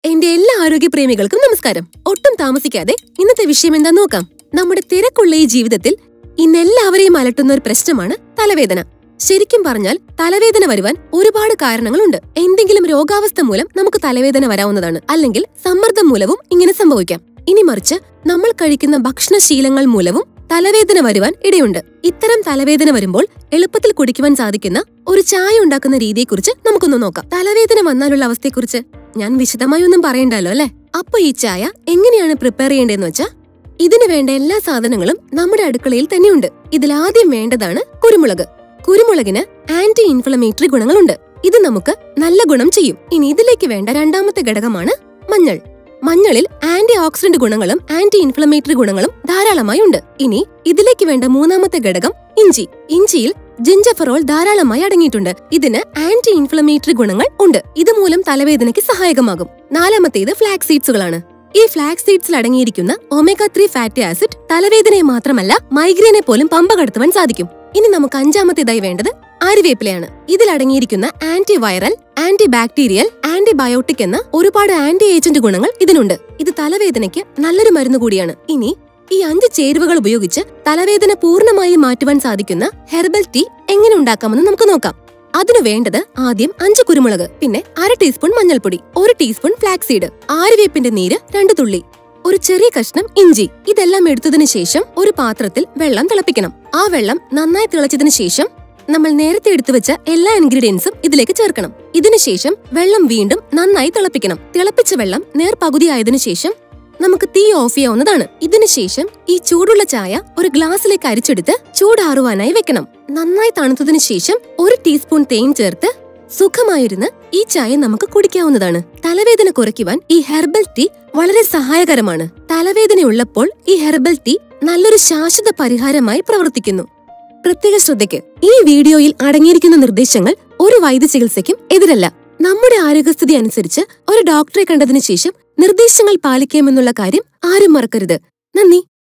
എന്റെ എല്ലാ ആരോഗ്യപ്രേമികൾക്കും നമസ്കാരം. ഒട്ടും താമസിക്കാതെ ഇന്നത്തെ വിഷയം എന്താ നോക്കാം. നമ്മുടെ തിരക്കുള്ള ഈ ജീവിതത്തിൽ ഇന്നെല്ലാവരെയും അലട്ടുന്ന ഒരു പ്രശ്നമാണ് തലവേദന. ശരിക്കും പറഞ്ഞാൽ തലവേദന വരുവാൻ ഒരുപാട് കാരണങ്ങളുണ്ട്. എന്തെങ്കിലും രോഗാവസ്ഥ മൂലം നമുക്ക് തലവേദന വരാവുന്നതാണ്, അല്ലെങ്കിൽ സമ്മർദ്ദം മൂലവും ഇങ്ങനെ സംഭവിക്കാം. ഇനി മറിച്ച് നമ്മൾ കഴിക്കുന്ന ഭക്ഷണശീലങ്ങൾ മൂലവും തലവേദന വരുവാൻ ഇടയുണ്ട്. ഇത്തരം തലവേദന വരുമ്പോൾ എളുപ്പത്തിൽ കുടിക്കുവാൻ സാധിക്കുന്ന ഒരു ചായ ഉണ്ടാക്കുന്ന രീതിയെക്കുറിച്ച് നമുക്കൊന്ന് നോക്കാം. തലവേദന വന്നാലുള്ള അവസ്ഥയെക്കുറിച്ച് ഞാൻ വിശദമായി ഒന്നും പറയണ്ടല്ലോ അല്ലെ. അപ്പൊ ഈ ചായ എങ്ങനെയാണ് പ്രിപ്പയർ ചെയ്യേണ്ടതെന്ന് വെച്ചാൽ, ഇതിനു വേണ്ട എല്ലാ സാധനങ്ങളും നമ്മുടെ അടുക്കളയിൽ തന്നെയുണ്ട്. ഇതിലാദ്യം വേണ്ടതാണ് കുരുമുളക്. കുരുമുളകിന് ആന്റി ഇൻഫ്ലമേറ്ററി ഗുണങ്ങളുണ്ട്. ഇത് നമുക്ക് നല്ല ഗുണം ചെയ്യും. ഇനി ഇതിലേക്ക് വേണ്ട രണ്ടാമത്തെ ഘടകമാണ് മഞ്ഞൾ. മഞ്ഞളിൽ ആന്റി ഓക്സിഡന്റ് ഗുണങ്ങളും ആന്റി ഇൻഫ്ലമേറ്ററി ഗുണങ്ങളും ധാരാളമായി ഉണ്ട്. ഇനി ഇതിലേക്ക് വേണ്ട മൂന്നാമത്തെ ഘടകം ഇഞ്ചി. ഇഞ്ചിയിൽ ജിഞ്ചഫറോൾ ധാരാളമായി അടങ്ങിയിട്ടുണ്ട്. ഇതിന് ആന്റി ഇൻഫ്ലമേറ്ററി ഗുണങ്ങൾ ഉണ്ട്. ഇതുമൂലം തലവേദനയ്ക്ക് സഹായകമാകും. നാലാമത്തേത് ഫ്ലാക്സ് സീഡ്സുകളാണ്. ഈ ഫ്ലാക്സ് സീഡ്സിൽ അടങ്ങിയിരിക്കുന്ന ഒമേഗ 3 ഫാറ്റി ആസിഡ് തലവേദനയെ മാത്രമല്ല മൈഗ്രെയിനെ പോലും പമ്പ കടത്തുവാൻ സാധിക്കും. ഇനി നമുക്ക് അഞ്ചാമത്തേതായി വേണ്ടത് ആര്യവേപ്പിലയാണ്. ഇതിൽ അടങ്ങിയിരിക്കുന്ന antiviral, antibacterial, antibiotic എന്ന ഒരുപാട് ആന്റി ഏജന്റ് ഗുണങ്ങൾ ഇതിനുണ്ട്. ഇത് തലവേദനയ്ക്ക് നല്ലൊരു മരുന്ന് കൂടിയാണ്. ഇനി ഈ 5 ചേരുവകൾ ഉപയോഗിച്ച് തലവേദന പൂർണ്ണമായി മാറ്റുവാൻ സാധിക്കുന്ന ഹെർബൽ ടീ എങ്ങനെ ഉണ്ടാക്കാമെന്ന് നമുക്ക് നോക്കാം. അതിനു വേണ്ടത് ആദ്യം 5 കുരുമുളക്, പിന്നെ 1/2 ടീസ്പൂൺ മഞ്ഞൾപ്പൊടി, 1 ടീസ്പൂൺ ഫ്ലാക്സ് സീഡ്, ആര്യവേപ്പിന്റെ നീര് 2 തുള്ളി, ഒരു ചെറിയ കഷ്ണം ഇഞ്ചി. ഇതെല്ലാം എടുത്തതിനു ശേഷം ഒരു പാത്രത്തിൽ വെള്ളം തിളപ്പിക്കണം. ആ വെള്ളം നന്നായി തിളച്ചതിനു ശേഷം നമ്മൾ നേരത്തെ എടുത്തു വെച്ച എല്ലാ ഇൻഗ്രീഡിയൻസും ഇതിലേക്ക് ചേർക്കണം. ഇതിനുശേഷം വെള്ളം വീണ്ടും നന്നായി തിളപ്പിക്കണം. തിളപ്പിച്ച വെള്ളം നേർപകുതി ആയതിനു ശേഷം നമുക്ക് തീ ഓഫ് ചെയ്യാവുന്നതാണ്. ഇതിനുശേഷം ഈ ചൂടുള്ള ചായ ഒരു ഗ്ലാസ്സിലേക്ക് അരിച്ചെടുത്ത് ചൂടാറുവാനായി വെക്കണം. നന്നായി തണുത്തതിനു ശേഷം 1 ടീസ്പൂൺ തേൻ ചേർത്ത് സുഖമായിരുന്ന് ഈ ചായ നമുക്ക് കുടിക്കാവുന്നതാണ്. തലവേദന കുറയ്ക്കുവാൻ ഈ ഹെർബൽ ടീ വളരെ സഹായകരമാണ്. തലവേദനയുള്ളപ്പോൾ ഈ ഹെർബൽ ടീ നല്ലൊരു ശാശ്വത പരിഹാരമായി പ്രവർത്തിക്കുന്നു. പ്രത്യേക ശ്രദ്ധയ്ക്ക്, ഈ വീഡിയോയിൽ അടങ്ങിയിരിക്കുന്ന നിർദ്ദേശങ്ങൾ ഒരു വൈദ്യ ചികിത്സയ്ക്കും എതിരല്ല. നമ്മുടെ ആരോഗ്യസ്ഥിതി അനുസരിച്ച് ഒരു ഡോക്ടറെ കണ്ടതിനു ശേഷം നിർദ്ദേശങ്ങൾ പാലിക്കാമെന്നുള്ള കാര്യം ആരും മറക്കരുത്. നന്ദി.